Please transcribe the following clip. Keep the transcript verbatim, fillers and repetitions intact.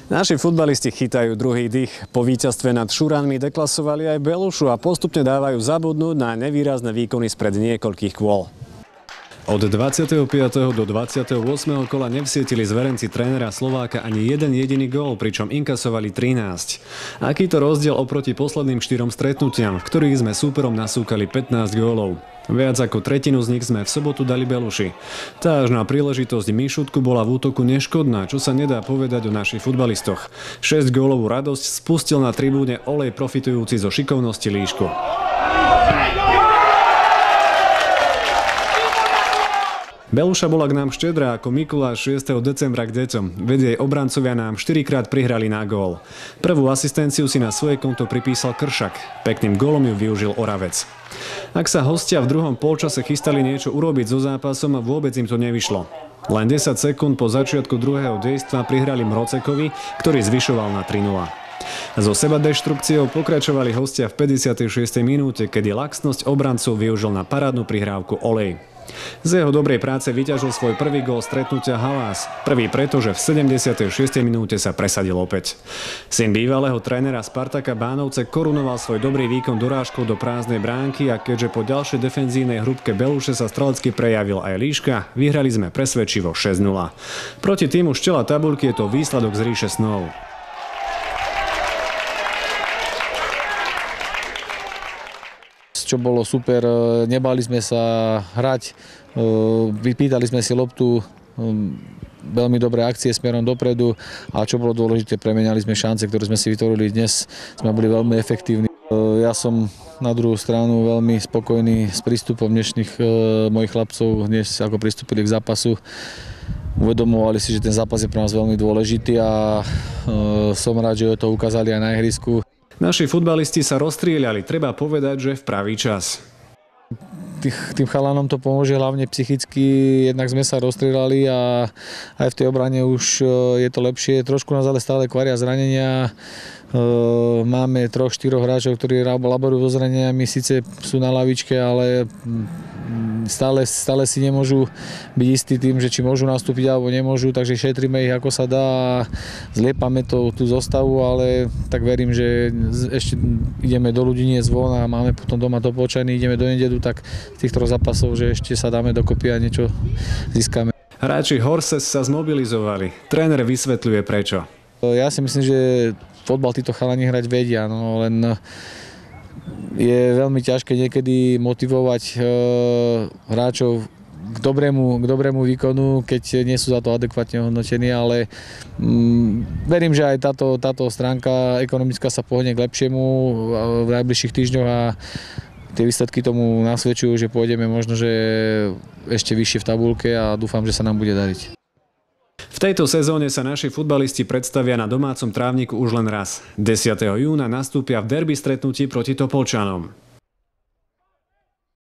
Naši futbalisti chytajú druhý dých. Po víťazstve nad Šuranmi deklasovali aj Belušu a postupne dávajú zabudnúť na nevýrazné výkony spred niekoľkých kôl. Od dvadsiateho piateho do dvadsiateho ôsmeho kola nevsietili zverenci trénera Slováka ani jeden jediný gól, pričom inkasovali trinásť. Aký to rozdiel oproti posledným štyrom stretnutiam, v ktorých sme súperom nasúkali pätnásť gólov. Viac ako tretinu z nich sme v sobotu dali Beluši. Tá až na príležitosť Mišutku bola v útoku neškodná, čo sa nedá povedať o našich futbalistoch. šesť gólovú radosť spustil na tribúne Olej profitujúci zo šikovnosti Líšku. Beluša bola k nám štedrá ako Mikuláš šiesteho decembra k deťom, veď jej obrancovia nám štyrikrát prihrali na gól. Prvú asistenciu si na svoje konto pripísal Kršak, pekným gólom ju využil Oravec. Ak sa hostia v druhom polčase chystali niečo urobiť so zápasom, vôbec im to nevyšlo. Len desať sekúnd po začiatku druhého dejstva prihrali Mrocekovi, ktorý zvyšoval na tri nula. So sebadeštrukciou pokračovali hostia v päťdesiatej šiestej minúte, kedy laxnosť obrancov využil na parádnu prihrávku Olej. Z jeho dobrej práce vyťažil svoj prvý gól stretnutia Halás. Prvý preto, že v sedemdesiatej šiestej minúte sa presadil opäť. Syn bývalého trénera Spartaka Bánovce korunoval svoj dobrý výkon dorážkou do prázdnej bránky a keďže po ďalšej defenzívnej hrúbke Beluše sa strelecky prejavil aj Líška, vyhrali sme presvedčivo šesť nula. Proti týmu z čela tabuľky je to výsledok z ríše snov. Čo bolo super, nebali sme sa hrať, vypýtali sme si loptu, veľmi dobré akcie smerom dopredu a čo bolo dôležité, premenali sme šance, ktoré sme si vytvorili dnes, sme boli veľmi efektívni. Ja som na druhú stranu veľmi spokojný s prístupom dnešných mojich chlapcov, dnes ako pristúpili k zápasu. Uvedomovali si, že ten zápas je pre nás veľmi dôležitý a som rád, že to ukázali aj na ihrisku. Naši futbalisti sa rozstrieľali, treba povedať, že v pravý čas. Tých, tým chalanom to pomôže hlavne psychicky, jednak sme sa rozstrieľali a aj v tej obrane už je to lepšie. Trošku nás ale stále kvaria zranenia. Máme troch, štyroch hráčov, ktorí laborujú so zraneniami, síce sú na lavičke, ale stále, stále si nemôžu byť istí tým, že či môžu nastúpiť alebo nemôžu, takže šetríme ich ako sa dá a zliepame to, tú zostavu, ale tak verím, že ešte ideme do Ľudiniec von a máme potom doma do Počany, ideme do Nededu, tak z tých troch zápasov, že ešte sa dáme dokopy a niečo získame. Hráči Horses sa zmobilizovali. Tréner vysvetľuje prečo. Ja si myslím, že fotbal títo chalani hrať vedia, no len je veľmi ťažké niekedy motivovať e, hráčov k dobrému, k dobrému výkonu, keď nie sú za to adekvátne hodnotení, ale mm, verím, že aj táto, táto stránka ekonomická sa pohne k lepšiemu v najbližších týždňoch a tie výsledky tomu nasvedčujú, že pôjdeme možno, že ešte vyššie v tabuľke a dúfam, že sa nám bude dariť. V tejto sezóne sa naši futbalisti predstavia na domácom trávniku už len raz. desiateho júna nastúpia v derby stretnutí proti Topolčanom.